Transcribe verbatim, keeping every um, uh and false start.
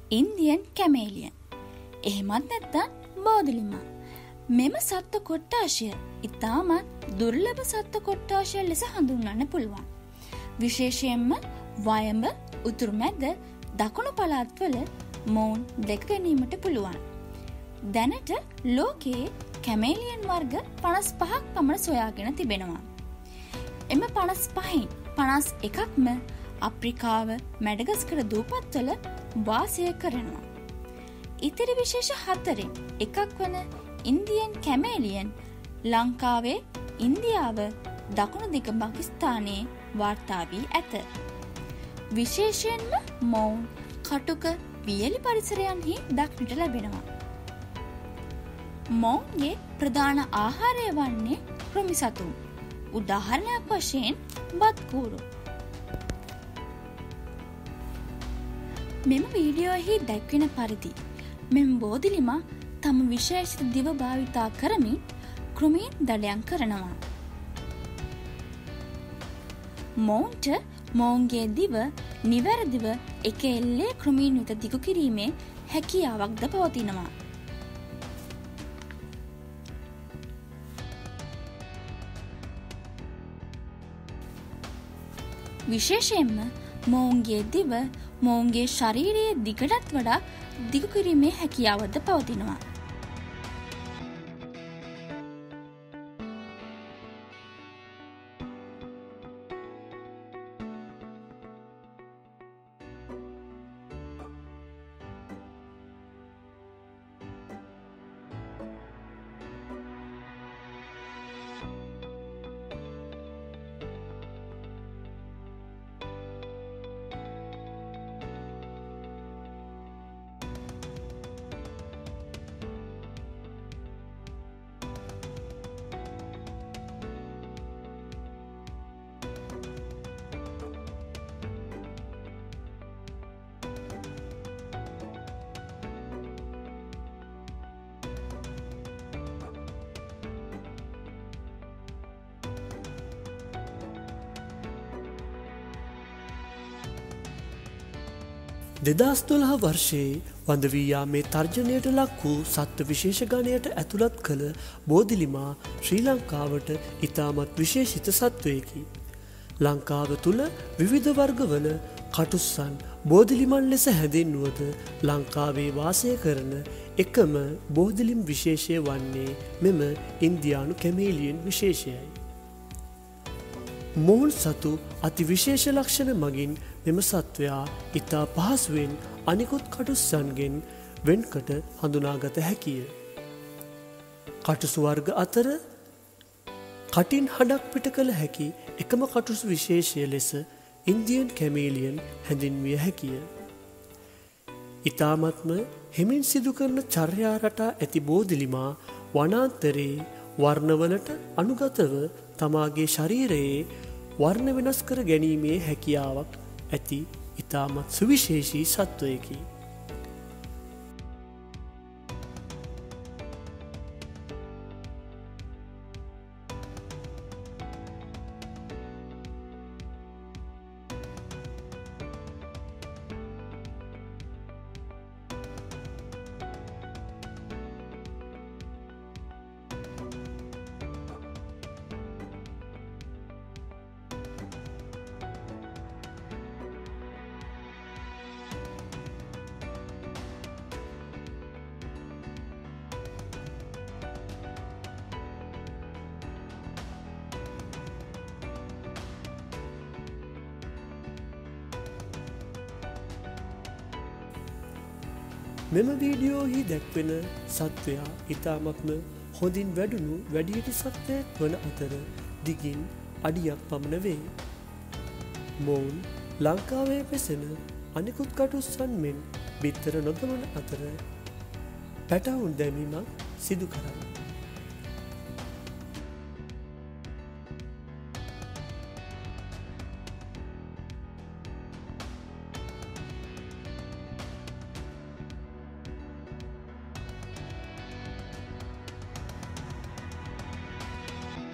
Indian කැමේලියන්. එහෙමත් නැත්නම් බෝධිලිමා. මෙම සත්ත්ව කොට්ටාශය ඉතාමත් දුර්ලභ සත්ත්ව කොට්ටාශය ලෙස හඳුන්වන්න පුළුවන්. විශේෂයෙන්ම වයඹ, උතුරු මැද, දකුණු පළාත්වල මොවුන් දැක ගැනීමට පුළුවන්. දැනට ලෝකයේ කැමේලියන් වර්ග පනස් පහක් පමණ සොයාගෙන තිබෙනවා. එම පනස් පහෙන් පනස් එකක්ම අප්‍රිකාව, මැඩගස්කර දූපත්වල වාසය කරනවා. ඉතිරි විශේෂ හතරෙන් එකක් වන ඉන්දියන් කැමේලියන් ලංකාවේ, ඉන්දියාව, දකුණු දිග පාකිස්තානයේ වාර්තා වී ඇත. විශේෂයෙන්ම මොවුන් කටුක වියලි පරිසරයන්හි දක්නට ලැබෙනවා. මොවුන්ගේ ප්‍රධාන ආහාරය වන්නේ කෘමි සතුන්. උදාහරණයක් වශයෙන් බත්කූරු. මෙම වීඩියෝෙහි දැක්වෙන පරිදි මෙම බෝධිලිමා තම විශේෂිත දිව භාවිතා කරමින් කෘමීන් දඩයම් කරනවා. මොවුන්ට මොවුන්ගේ දිව නිවැරදිව එක එල්ලේ කෘමීන් වෙත දිගු කිරීමේ හැකියාවක්ද පවතිනවා. විශේෂයෙන්ම මොවුන්ගේ දිව මොවුන්ගේ ශරීරයේ දිගටත් වඩා දිගු කිරීමේ හැකියාවද පවතිනවා. දෙදහස් දොළහ වර්ෂයේ වඳ වී යාමේ තර්ජනයට ලක් වූ සත්ත්ව විශේෂ ගණයට ඇතුළත් කළ බෝධිලිමා ශ්‍රී ලංකාවට ඉතාමත් විශේෂිත සත්වයකි. ලංකාව තුළ විවිධ වර්ගවල කටුස්සන් බෝධිලිමන් ලෙස හැඳින්වුවද ලංකාවේ වාසය කරන එකම බෝධිලිම් විශේෂය වන්නේ මෙම ඉන්දියානු කැමේලියන් විශේෂයයි. මොවුන් සතු අති විශේෂ ලක්ෂණ මගින් මෙම සත්වයා ඉතා පහසුවෙන් අනිකුත් කටුස්සන්ගෙන් වෙන්කට හඳුනාගත හැකිය. කටුසු වර්ග අතර කටින් හඩක් පිට කළ හැකි එකම කටුසු විශේෂය ලෙස ඉන්දියන් කැමේලියන් හැඳින්විය හැකිය. ඉතාමත්ම හෙමින් සිදු කරන චර්යා රටා ඇති බෝධිලිමා වනාන්තරයේ වර්ණවලට අනුගතව තමාගේ ශරීරයේ වර්ණ වෙනස් කර ගැනීමේ හැකියාවක් ඇති ඉතාමත් සුවිශේෂී සත්වයකි. මෙම වීඩියෝහි දැක්වෙන සත්වයා ඉතාමත්ම හොඳින් වැඩුණු වැඩිහිටි සත්වයෙක් වන අතර දිගින් අඩියක් පමණ වේ. මොවුන් ලංකාවේ පෙසෙන අනිකුත් කටුස්සන් මෙන් බිත්තර නොදමන අතර පැටවුන් දැමීමක් සිදු කරයි.